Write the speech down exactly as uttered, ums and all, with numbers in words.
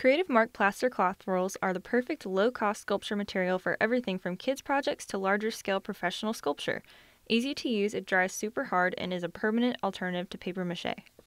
Creative Mark plaster cloth rolls are the perfect low-cost sculpture material for everything from kids' projects to larger-scale professional sculpture. Easy to use, it dries super hard and is a permanent alternative to paper mache.